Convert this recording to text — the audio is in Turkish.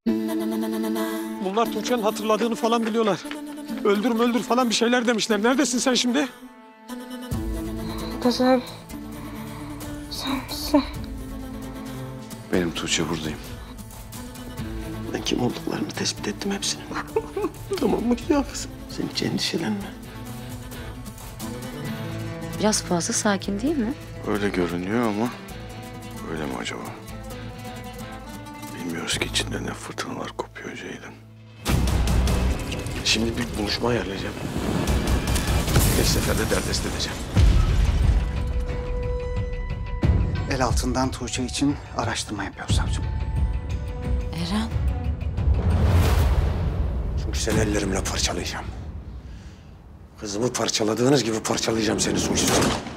Bunlar Tuğçe'nin hatırladığını falan biliyorlar. Öldür falan bir şeyler demişler. Neredesin sen şimdi? Gazi abi. Sen misin? Benim Tuğçe, buradayım. Ben kim olduklarını tespit ettim hepsini. Tamam mı ya kızım? Sen hiç endişelenme. Biraz fazla sakin değil mi? Öyle görünüyor ama öyle mi acaba? Bilmiyoruz ki içinde ne fırtınalar kopuyor Ceylin. Şimdi bir buluşma ayarlayacağım. Beş seferde derdest edeceğim. El altından Tuğçe için araştırma yapıyor savcım. Eren. Çünkü seni ellerimle parçalayacağım. Kızımı parçaladığınız gibi parçalayacağım seni soysuz.